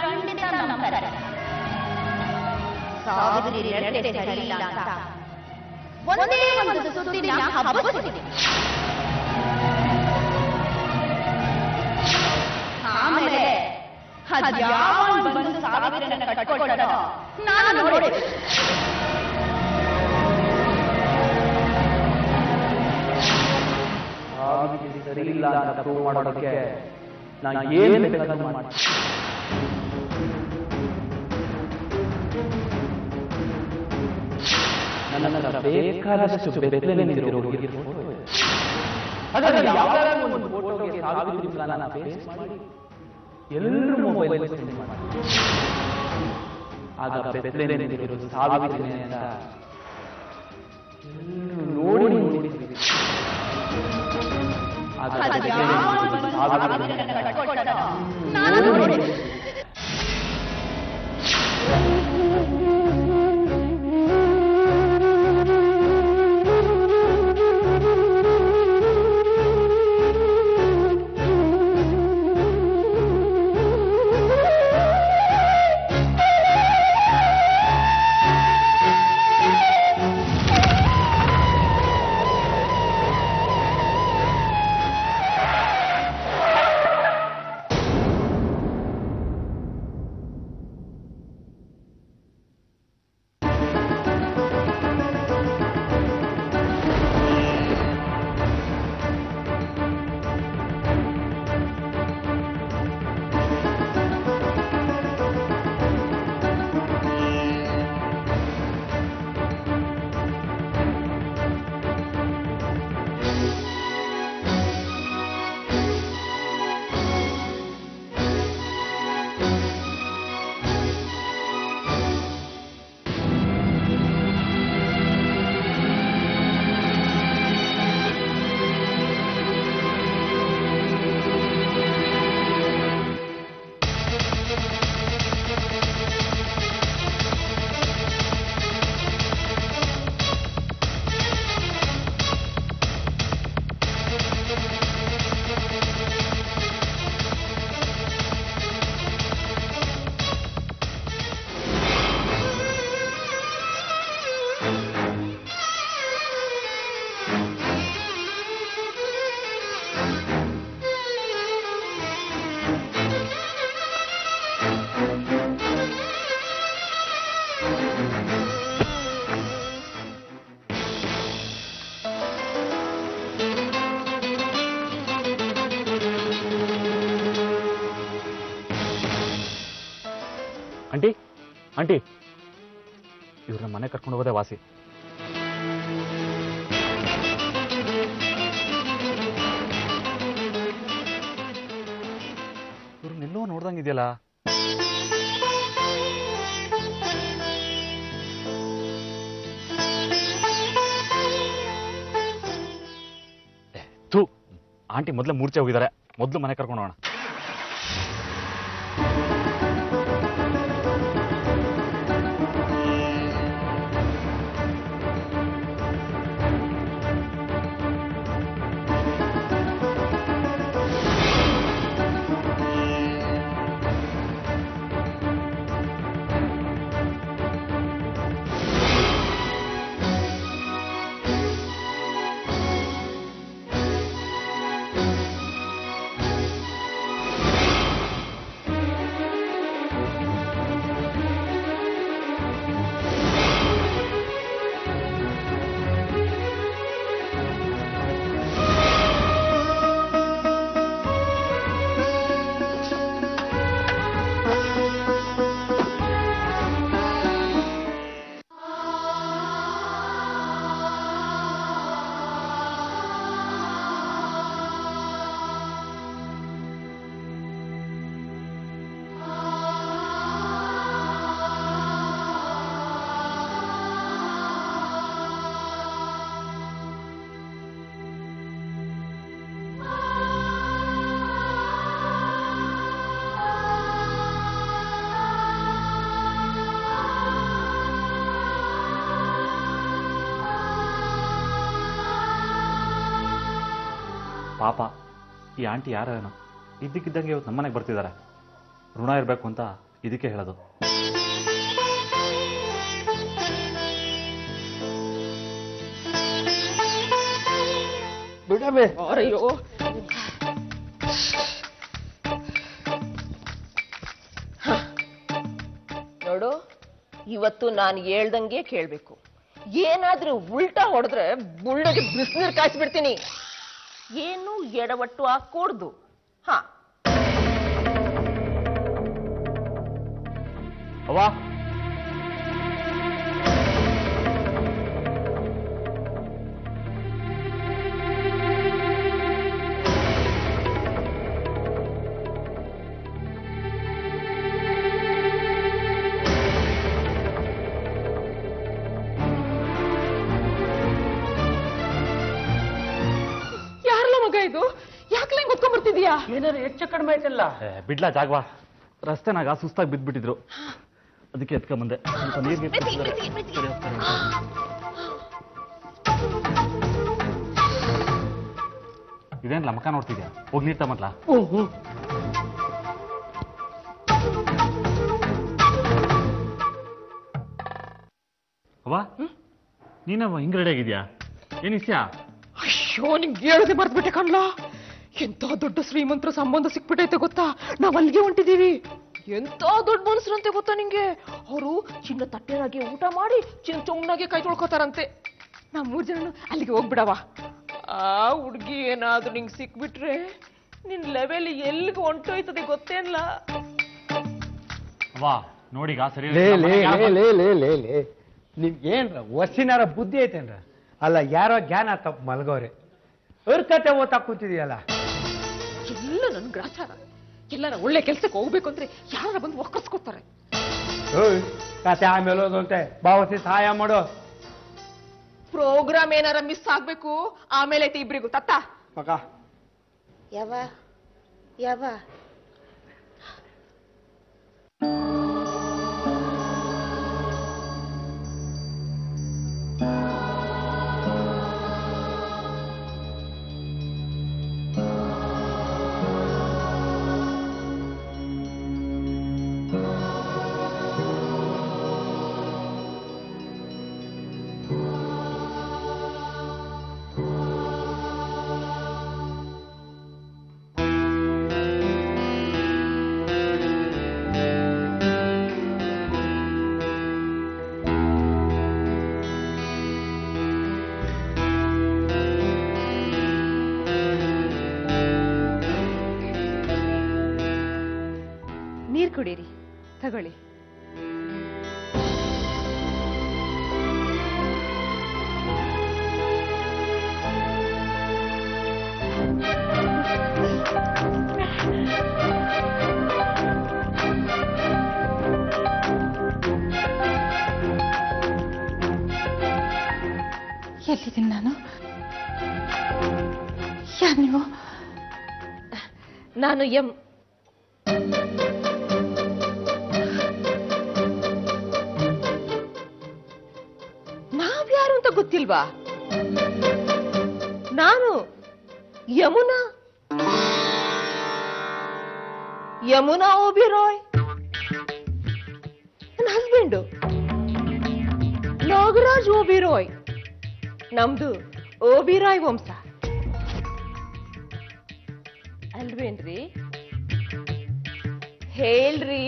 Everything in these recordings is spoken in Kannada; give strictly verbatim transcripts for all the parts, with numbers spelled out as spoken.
ಖಂಡಿತ ನಂಬತಾರೆ. ಸಾವಿತ್ರಿ ನಡತೆ ಸರಿಯಿಲ್ಲ ಅಂತ ಒಂದೇ ಒಂದು ಸುದ್ದಿನ ಹಬ್ಬಸಿದೆ. ಆಮೇಲೆ ಅದ್ಯಾವನ್ ಬಂದು ಸಾವಿತ್ರನ ಕಟ್ಕೊಳ್ತಾರೋ ನಾನು ನೋಡಿದೆ. ಸಾವಿತ್ರಿ ಸರಿ ಇಲ್ಲ ಅಂತ ಪ್ರೂವ್ ಮಾಡೋದಕ್ಕೆ ನಾನು ಏನು ಬೇಕಾದ್ರೂ ಮಾಡ್ತೀನಿ. ನನ್ನ ಹತ್ರ ಬೇಕಾದಷ್ಟು ಬೆತ್ತಲೆ ನಿಂತಿರೋ ಅದರಲ್ಲಿ ಯಾವುದಾದ್ರೂ ಒಂದು ಫೋಟೋಗೆ ಸಾವಿತ್ರಿ ಪ್ಲಾನ್ ಫೇಸ್ ಮಾಡಿ ಎಲ್ಲರೂ ಮೊಬೈಲ್ ಸೆಂಡ್ ಮಾಡಿ ಆಗ ಬೆತ್ತಲೆ ನಿಂತಿರೋ ಸಾವಿತ್ರಿ ಅಂತ ಎಲ್ಲರೂ ನೋಡಿ ನೋಡಿ ಆಂಟಿ ಆಂಟಿ ಇವ್ರನ್ನ ಮನೆ ಕರ್ಕೊಂಡು ಹೋಗೋದೇ ವಾಸಿ. ಇವ್ರನ್ನೆಲ್ಲೋ ನೋಡ್ದಂಗಿದೆಯಲ್ಲ. ಥೂ, ಆಂಟಿ ಮೊದಲೇ ಮೂರ್ಛೆ ಹೋಗಿದ್ದಾರೆ. ಮೊದಲು ಮನೆ ಕರ್ಕೊಂಡು ಹೋಗೋಣ. ಪಾಪ ಈ ಆಂಟಿ ಯಾರೇನೋ ಇದ್ದಕ್ಕಿದ್ದಂಗೆ ಇವತ್ತು ನಮ್ಮನೆಗೆ ಬರ್ತಿದ್ದಾರೆ. ಋಣ ಇರಬೇಕು ಅಂತ ಇದಕ್ಕೆ ಹೇಳೋದು. ಬಿಡಬೇ ಅಯ್ಯೋ ನೋಡು, ಇವತ್ತು ನಾನು ಹೇಳ್ದಂಗೆ ಕೇಳ್ಬೇಕು. ಏನಾದ್ರೂ ಉಲ್ಟಾ ಹೊಡೆದ್ರೆ ಬುಳ್ಳಗೆ ಬಿಸಿನೀರು ಕಾಯಿಸ್ಬಿಡ್ತೀನಿ. ಏನು ಎಡವಟ್ಟು ಹಾಕೂಡ್ದು. ಹಾ ಅವ್ವ, ಯಾರಲ್ಲ ಮಗ ಇದು? ಯಾಕಲ ಹಿಂಗ್ ಹೊತ್ಕೊಂಡ್ ಬರ್ತಿದ್ಯಾ? ಏನಾರು ಹೆಚ್ಚು ಕಡಿಮೆ ಆಯ್ತಲ್ಲ. ಬಿಡ್ಲಾ ಜಾಗವಾ? ರಸ್ತೆನಾಗ ಸುಸ್ತಾಗಿ ಬಿದ್ದ್ಬಿಟ್ಟಿದ್ರು, ಅದಕ್ಕೆ ಎತ್ಕೊಂಬಂದೆ. ಸ್ವಲ್ಪ ನೀರ್ಗೆ ಇದೇನ್ ಲಮಕ ನೋಡ್ತಿದ್ಯಾ? ಹೋಗಿ ನೀರ್ ತಮ್ಮತ್ಲಾ? ಅವ್ವ, ನೀನವ್ವ ಹಿಂಗ್ ರೆಡಿ ಆಗಿದ್ಯಾ? ಏನ್ ಇಸ್ಯಾ? ಅಯ್ಯೋ, ನಿಂಗೆ ಹೇಳದೆ ಮರ್ತ್ಬಿಟ್ಟೆ ಕಣ್ಲಾ. ಎಂತ ದೊಡ್ಡ ಶ್ರೀಮಂತರ ಸಂಬಂಧ ಸಿಕ್ಬಿಟ್ಟೈತೆ ಗೊತ್ತಾ? ನಾವ್ ಅಲ್ಲಿಗೆ ಹೊಂಟಿದೀವಿ. ಎಂತ ದೊಡ್ಡ ಮನುಷ್ಯರಂತೆ ಗೊತ್ತಾ ನಿಂಗೆ? ಅವರು ಚಿನ್ನ ತಟ್ಟೆನಾಗೆ ಊಟ ಮಾಡಿ ಚಿನ್ನ ಚೊಂಗ್ನಾಗೆ ಕೈ ತೊಳ್ಕೊತಾರಂತೆ. ನಾವ್ ಮೂರ್ ಜನ ಅಲ್ಲಿಗೆ ಹೋಗ್ಬಿಡವ. ಆ ಹುಡ್ಗಿ ಏನಾದ್ರೂ ನಿಂಗೆ ಸಿಕ್ಬಿಟ್ರೆ ನಿನ್ ಲೆವೆಲ್ ಎಲ್ಲಿಗೆ ಹೊಂಟೋಯ್ತದೆ ಗೊತ್ತೇನ್ಲ? ಅವ್ವ ನೋಡಿಗ ಸರಿ. ಲೇ ಲೇ ಲೇ ಲೇ ಲೇ ಲೇ ಲೇ ನಿಮ್ಗೇನ್ರ ವಸಿನಾರ ಬುದ್ಧಿ ಐತೇನ್ರ? ಅಲ್ಲ, ಯಾರೋ ಜ್ಞಾನ ತಪ್ಪು ಮಲ್ಗೋರೆ ಅವ್ರ ಕತೆ ಓದ್ತಾ ಕೂತಿದೀಯಲ್ಲ. ಎಲ್ಲ ನನ್ ಗ್ರಾಚಾರ. ಎಲ್ಲಾರ ಒಳ್ಳೆ ಕೆಲ್ಸಕ್ಕೆ ಹೋಗ್ಬೇಕು ಅಂದ್ರೆ ಯಾರ ಬಂದು ಒಕ್ಕರ್ಸ್ಕೊತಾರೆ. ಓಯ್, ಕತೆ ಆಮೇಲೆ ಓದಂತೆ ಬಾವಸಿ ಸಹಾಯ ಮಾಡು. ಪ್ರೋಗ್ರಾಮ್ ಏನಾರ ಮಿಸ್ ಆಗ್ಬೇಕು ಆಮೇಲೆ ಇಬ್ರಿಗೂ ತತ್ತ ಮಗ. ಯಾವ ಯಾವ ನೀರ್ ಕುಡೀರಿ, ತಗೊಳ್ಳಿ. ಎಲ್ಲಿದ್ದೀನಿ ನಾನು? ಯಾರು ನೀವು? ನಾನು ಎಂ ನಾವ್ಯಾರು ಅಂತ ಗೊತ್ತಿಲ್ವಾ? ನಾನು ಯಮುನಾ ಯಮುನಾ ಓಬಿರಾಯ್. ನನ್ನ ಹಸ್ಬೆಂಡು ನಾಗರಾಜ್ ಓಬಿರಾಯ್. ನಮ್ದು ಓಬಿರಾಯ್ ವಂಶ ಅಲ್ವೇನ್ರಿ? ಹೇಳ್ರಿ.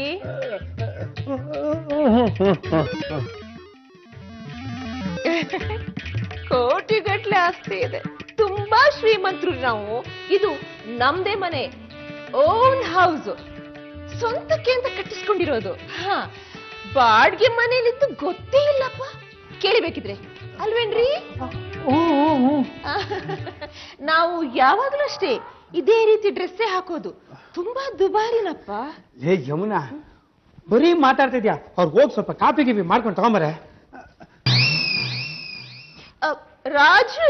ಕೋಟಿಗಟ್ಲೆ ಆಸ್ತಿ ಇದೆ, ತುಂಬಾ ಶ್ರೀಮಂತರು ನಾವು. ಇದು ನಮ್ದೇ ಮನೆ, ಓನ್ ಹೌಸ್, ಸ್ವಂತಕ್ಕೆ ಅಂತ ಕಟ್ಟಿಸ್ಕೊಂಡಿರೋದು. ಹಾ, ಬಾಡ್ಗೆ ಮನೇಲಿದ್ದು ಗೊತ್ತೇ ಇಲ್ಲಪ್ಪ. ಕೇಳಿಬೇಕಿದ್ರೆ ಅಲ್ವೇನ್ರಿ? ನಾವು ಯಾವಾಗ್ಲೂ ಅಷ್ಟೇ ಇದೇ ರೀತಿ ಡ್ರೆಸ್ಸೇ ಹಾಕೋದು. ತುಂಬಾ ದುಬಾರಿನಪ್ಪ. ಲೇ ಯಮುನಾ, ಬರೀ ಮಾತಾಡ್ತಿದ್ಯಾ? ಅವ್ರಿಗೆ ಹೋಗಿ ಸ್ವಲ್ಪ ಕಾಫಿ ಗಿಫಿ ಮಾಡ್ಕೊಂಡು ತಗೊಂಬರೆ. ರಾಜು,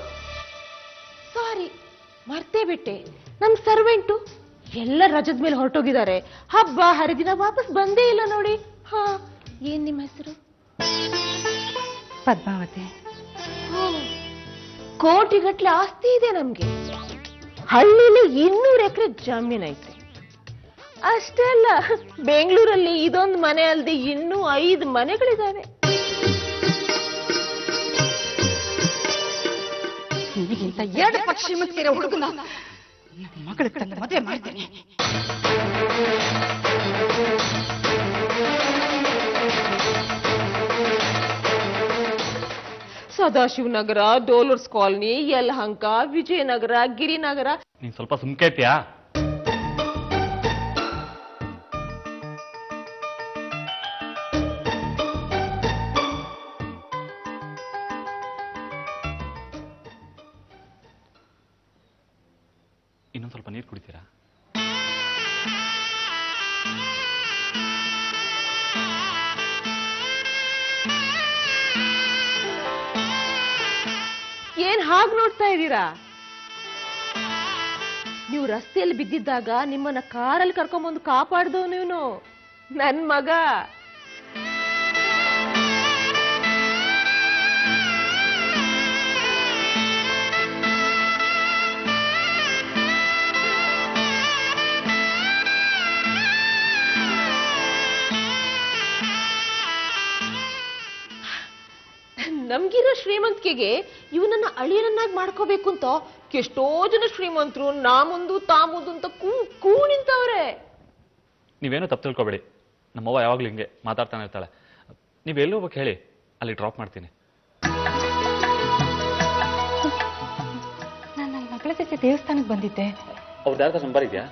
ಸಾರಿ ಮರ್ತೇ ಬಿಟ್ಟೆ. ನಮ್ ಸರ್ವೆಂಟು ಎಲ್ಲ ರಜದ ಮೇಲೆ ಹೊರಟೋಗಿದ್ದಾರೆ. ಹಬ್ಬ ಹರಿದಿನ ವಾಪಸ್ ಬಂದೇ ಇಲ್ಲ ನೋಡಿ. ಹಾ, ಏನ್ ನಿಮ್ಮ ಹೆಸರು? ಪದ್ಮಾವತಿ. ಕೋಟಿಗಟ್ಲೆ ಆಸ್ತಿ ಇದೆ ನಮ್ಗೆ. ಹಳ್ಳಿಲಿ ಇನ್ನೂರು ಎಕರೆ ಜಮೀನ್ ಐತೆ. ಅಷ್ಟೇ ಅಲ್ಲ, ಬೆಂಗಳೂರಲ್ಲಿ ಇದೊಂದು ಮನೆ ಅಲ್ಲದೆ ಇನ್ನೂ ಐದು ಮನೆಗಳಿದಾವೆ. ನಿನಗಿಂತ ಎರಡು ಪಕ್ಷಿ ಶ್ರೀಮಂತಿರೋ ಹುಡುಗನ ಮಗಳ ತಂದು ಮದುವೆ ಮಾಡ್ತೇನೆ. Sadashivanagar, dollars colony, Yelahanka, Vijayanagar, Girinagar. ನೀನ್ ಸ್ವಲ್ಪ ಸುಮ್ಕೇತ್ಯಾ? ಇನ್ನೊಂದು ಸ್ವಲ್ಪ ನೀರು ಕುಡಿತೀರಾ? ಏನ್ ಹಾಗೆ ನೋಡ್ತಾ ಇದ್ದೀರಾ? ನೀವು ರಸ್ತೆಯಲ್ಲಿ ಬಿದ್ದಿದ್ದಾಗ ನಿಮ್ಮನ್ನ ಕಾರಲ್ಲಿ ಕರ್ಕೊಂಡ್ಬಂದು ಕಾಪಾಡ್ದವ್ ನೀನು ನನ್ ಮಗ. ನಮ್ಗಿರೋ ಶ್ರೀಮಂತಿಕೆಗೆ ಇವನನ್ನ ಅಳಿಯನನ್ನಾಗಿ ಮಾಡ್ಕೋಬೇಕು ಅಂತ ಎಷ್ಟೋ ಜನ ಶ್ರೀಮಂತರು ನಾ ಮುಂದು ತಾ ಮುಂದು ಅಂತ ಕೂ ಕೂ ನಿಂತವ್ರೆ. ನೀವೇನು ತಪ್ಪು ತಿಳ್ಕೊಬೇಡಿ, ನಮ್ಮವ್ವ ಯಾವಾಗ್ಲೂ ಹಿಂಗೆ ಮಾತಾಡ್ತಾನೆ ಇರ್ತಾಳೆ. ನೀವು ಎಲ್ಲಿ ಹೋಗ್ಬೇಕು ಹೇಳಿ, ಅಲ್ಲಿ ಡ್ರಾಪ್ ಮಾಡ್ತೀನಿ. ನಾನು ನನ್ನ ಮಗಳ ಜೊತೆ ದೇವಸ್ಥಾನಕ್ಕೆ ಬಂದಿದ್ದೆ. ಅವ್ರದ್ದು ಯಾರ್ದಾರ ನಂಬರ್ ಇದೆಯಾ?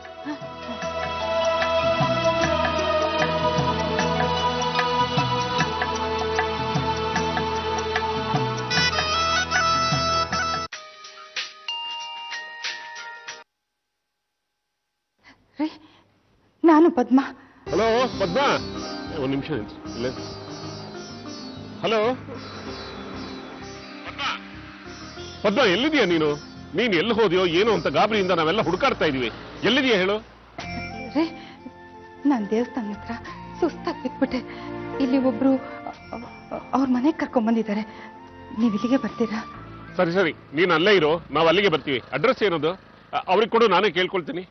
ನಾನು ಪದ್ಮಾ. ಹಲೋ ಪದ್ಮಾ, ಒಂದು ನಿಮಿಷ ಇಲ್ಲ. ಹಲೋ ಪದ್ಮಾ, ಎಲ್ಲಿದೆಯಾ ನೀನು? ನೀನು ಎಲ್ಲಿ ಹೋದ್ಯೋ ಏನೋ ಅಂತ ಗಾಬರಿಯಿಂದ ನಾವೆಲ್ಲ ಹುಡುಕಾಡ್ತಾ ಇದೀವಿ. ಎಲ್ಲಿದೆಯಾ ಹೇಳು? ರೇ, ನಾನು ದೇವಸ್ಥಾನ ಹತ್ರ ಸುಸ್ತಾಗಿ ಬಿಟ್ಬಿಟ್ಟೆ. ಇಲ್ಲಿ ಒಬ್ರು ಅವ್ರ ಮನೆಗೆ ಕರ್ಕೊಂಡ್ ಬಂದಿದ್ದಾರೆ. ನೀವು ಇಲ್ಲಿಗೆ ಬರ್ತೀರಾ? ಸರಿ ಸರಿ, ನೀನು ಅಲ್ಲೇ ಇರೋ, ನಾವು ಅಲ್ಲಿಗೆ ಬರ್ತೀವಿ. ಅಡ್ರೆಸ್ ಏನದು ಅವ್ರಿಗೆ ಕೊಡು, ನಾನೇ ಕೇಳ್ಕೊಳ್ತೀನಿ.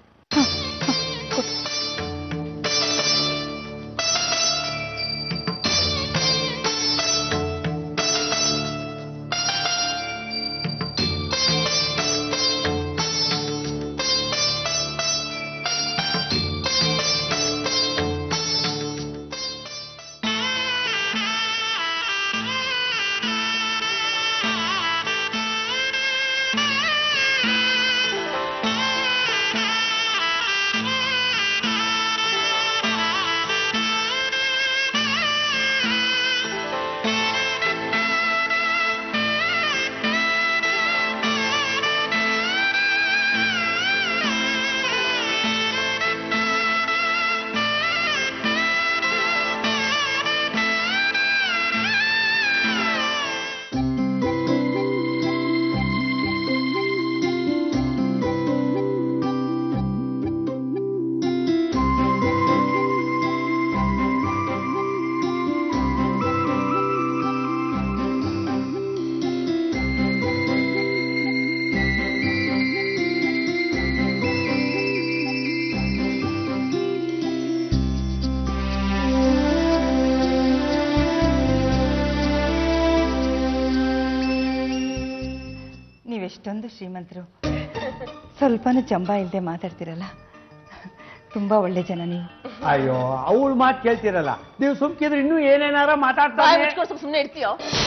ಎಷ್ಟೊಂದು ಶ್ರೀಮಂತರು, ಸ್ವಲ್ಪನೂ ಜಂಬ ಇಲ್ಲದೆ ಮಾತಾಡ್ತಿರಲ್ಲ. ತುಂಬಾ ಒಳ್ಳೆ ಜನ ನೀವು. ಅಯ್ಯೋ, ಅವಳ ಮಾತು ಕೇಳ್ತಿರಲ್ಲ ನೀವು. ಸುಮ್ಕಿದ್ರೆ ಇನ್ನೂ ಏನೇನಾರ ಮಾತಾಡ್ತಾರೆ. ಸುಮ್ಮನೆ ಇರ್ತೀಯೋ?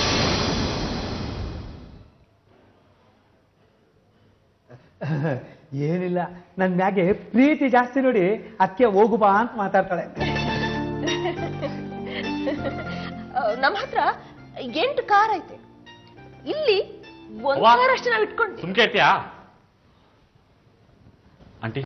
ಏನಿಲ್ಲ, ನನ್ನ ಮ್ಯಾಗೆ ಪ್ರೀತಿ ಜಾಸ್ತಿ ನೋಡಿ ಅದಕ್ಕೆ ಹೋಗು ಬಾ ಅಂತ ಮಾತಾಡ್ತಾಳೆ. ನಮ್ಮ ಹತ್ರ ಎಂಟು ಕಾರ್ ಐತೆ. ಇಲ್ಲಿ ಒಂದು ಕಾರ್ ಅಷ್ಟೇ ನಾವು ಇಟ್ಕೊಂಡು. ಸುಮ್ಕೇತ್ಯಾ ಆಂಟಿ?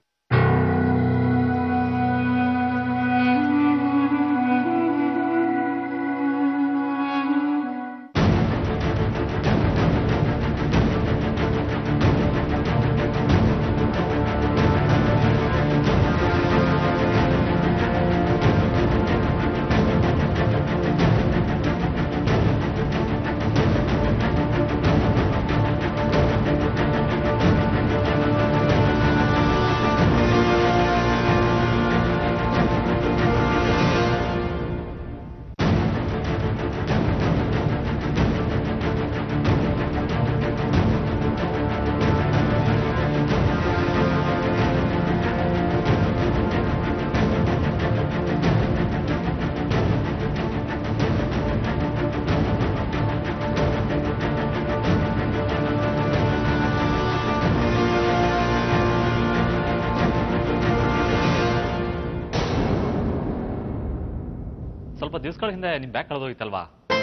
ದಿವಸಗಳ ಹಿಂದೆ ನಿಮ್ಮ ಬ್ಯಾಗ್ ಕಳೆದೋಗಿತ್ತಲ್ವಾ?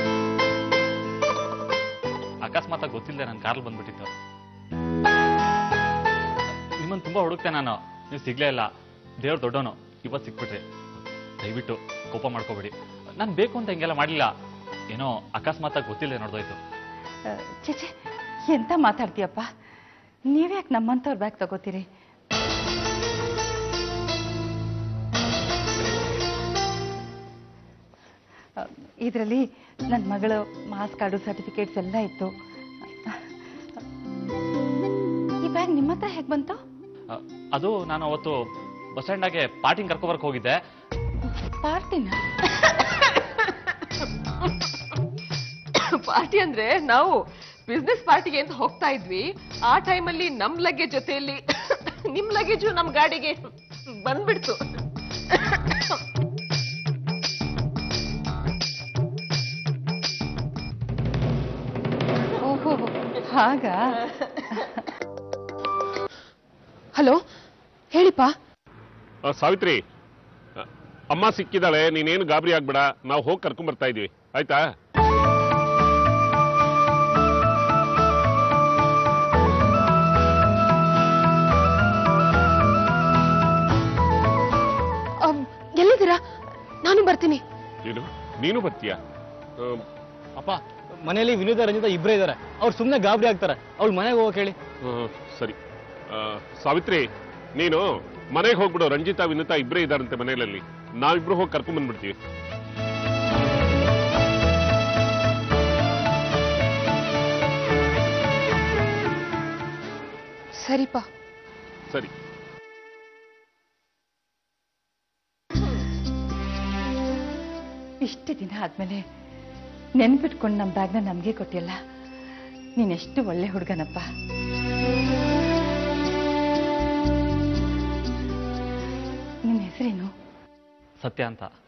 ಅಕಸ್ಮಾತ್ ಗೊತ್ತಿಲ್ಲದೆ ನನ್ನ ಕಾರಲ್ಲಿ ಬಂದ್ಬಿಟ್ಟಿತ್ತು. ನಿಮ್ಮನ್ನು ತುಂಬಾ ಹುಡುಕ್ತೆ ನಾನು, ನೀವು ಸಿಗ್ಲೇ ಇಲ್ಲ. ದೇವ್ರು ದೊಡ್ಡವನು, ಇವತ್ತು ಸಿಕ್ಬಿಟ್ರಿ. ದಯವಿಟ್ಟು ಕೋಪ ಮಾಡ್ಕೋಬೇಡಿ. ನಾನು ಬೇಕು ಅಂತ ಹಿಂಗೆಲ್ಲ ಮಾಡಲಿಲ್ಲ. ಏನೋ ಅಕಸ್ಮಾತ್ ಗೊತ್ತಿಲ್ಲದೆ ನೋಡ್ದೋಯ್ತು. ಚೇಚೆ, ಎಂತ ಮಾತಾಡ್ತೀಯಪ್ಪ? ನೀವ್ಯಾಕೆ ನಮ್ಮಂಥವ್ರ ಬ್ಯಾಗ್ ತಗೋತೀರಿ? ಇದರಲ್ಲಿ ನನ್ನ ಮಗಳು ಮಾಸ್ ಕಾರ್ಡು ಸರ್ಟಿಫಿಕೇಟ್ಸ್ ಎಲ್ಲ ಇತ್ತು. ಈ ಬ್ಯಾಗ್ ನಿಮ್ಮ ಹತ್ರ ಹೇಗೆ ಬಂತು? ಅದು ನಾನು ಅವತ್ತು ಬಸ್ ಸ್ಟ್ಯಾಂಡಾಗೆ ಪಾರ್ಟಿಂಗ್ ಕರ್ಕೊಬರ್ಕ್ ಹೋಗಿದ್ದೆ. ಪಾರ್ಟಿನ? ಪಾರ್ಟಿ ಅಂದ್ರೆ ನಾವು ಬಿಸ್ನೆಸ್ ಪಾರ್ಟಿಗೆ ಅಂತ ಹೋಗ್ತಾ ಇದ್ವಿ. ಆ ಟೈಮಲ್ಲಿ ನಮ್ ಲಗೇಜ್ ಜೊತೆಯಲ್ಲಿ ನಿಮ್ ಲಗೇಜು ನಮ್ ಗಾಡಿಗೆ ಬಂದ್ಬಿಡ್ತು. ಓಹೋ, ಹಾಗಾ? ಹಲೋ, ಹೇಳಿಪ್ಪ. ಆ, ಸಾವಿತ್ರಿ, ಅಮ್ಮ ಸಿಕ್ಕಿದಾಳೆ, ನೀನೇನು ಗಾಬರಿ ಆಗ್ಬೇಡ. ನಾವು ಹೋಗಿ ಕರ್ಕೊಂಡ್ ಬರ್ತಾ ಇದೀವಿ, ಆಯ್ತಾ? ಎಲ್ಲಿದ್ದೀರಾ? ನಾನು ಬರ್ತೀನಿ. ಏನು, ನೀನು ಬರ್ತೀಯಾ? ಅಪ್ಪ, ಮನೆಯಲ್ಲಿ ವಿನೋದ ರಂಜಿತಾ ಇಬ್ಬರೇ ಇದ್ದಾರೆ. ಅವ್ರು ಸುಮ್ಮನೆ ಗಾಬರಿ ಆಗ್ತಾರೆ. ಅವ್ಳು ಮನೆಗೆ ಹೋಗಕ್ಕೆ ಹೇಳಿ. ಸರಿ. ಆ, ಸಾವಿತ್ರಿ, ನೀನು ಮನೆಗೆ ಹೋಗ್ಬಿಡು. ರಂಜಿತಾ ವಿನುತಾ ಇಬ್ಬರೇ ಇದ್ದಾರಂತೆ ಮನೆಯಲ್ಲಿ. ನಾವಿಬ್ರು ಹೋಗಿ ಕರ್ಕೊಂಡ್ ಬಂದ್ಬಿಡ್ತೀವಿ. ಸರಿಪಾ. ಸರಿ. ಇಷ್ಟು ದಿನ ಆದ್ಮೇಲೆ ನೆನ್ಪಿಟ್ಕೊಂಡು ನಮ್ಮ ಬ್ಯಾಗ್ನ ನಮಗೆ ಕೊಟ್ಟಿಲ್ಲ. ನೀನೆಷ್ಟು ಒಳ್ಳೆ ಹುಡುಗನಪ್ಪ. ನಿನ್ನ ಹೆಸರೇನು? ಸತ್ಯ ಅಂತ.